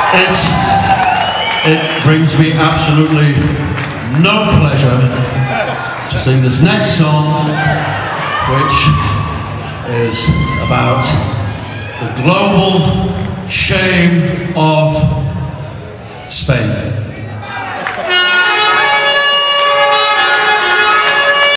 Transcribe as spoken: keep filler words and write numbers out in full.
It, it brings me absolutely no pleasure to sing this next song, which is about the global shame of